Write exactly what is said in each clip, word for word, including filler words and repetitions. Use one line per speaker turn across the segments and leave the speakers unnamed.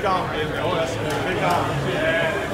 Keep going. Keep going. Yeah.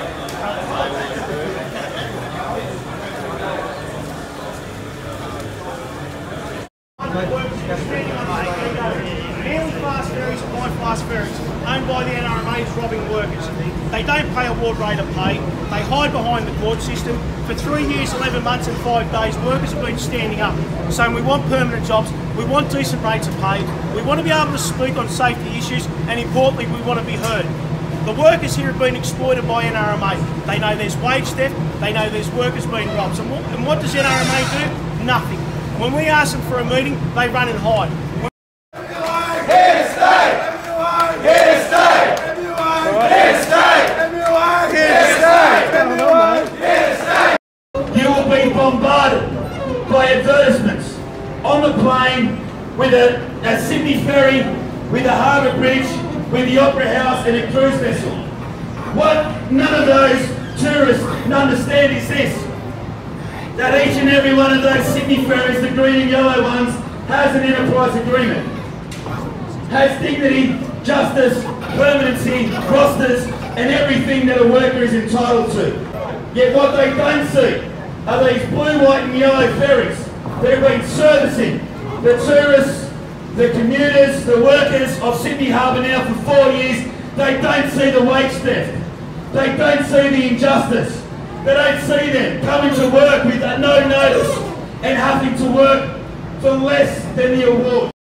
Nearly fast ferries and high fast ferries owned by the N R M A is robbing workers. They don't pay award rate of pay. They hide behind the court system. For three years, eleven months and five days, workers have been standing up, saying we want permanent jobs, we want decent rates of pay, we want to be able to speak on safety issues, and importantly, we want to be heard. The workers here have been exploited by N R M A. They know there's wage theft, they know there's workers being robbed. And what, and what does N R M A do? Nothing. When we ask them for a meeting, they run and hide.
Here to stay! Here to stay! Here to stay! Here to stay! Here to stay! You will be bombarded by advertisements on the plane, with a, a Sydney ferry, with a harbour bridge, with the Opera House and a cruise vessel. What none of those tourists understand is this: that each and every one of those Sydney ferries, the green and yellow ones, has an enterprise agreement, has dignity, justice, permanency, rosters, and everything that a worker is entitled to. Yet what they don't see are these blue, white and yellow ferries that have been servicing the tourists, the commuters, the workers of Sydney Harbour now for four years. They don't see the wage theft. They don't see the injustice. They don't see them coming to work with no notice and having to work for less than the award.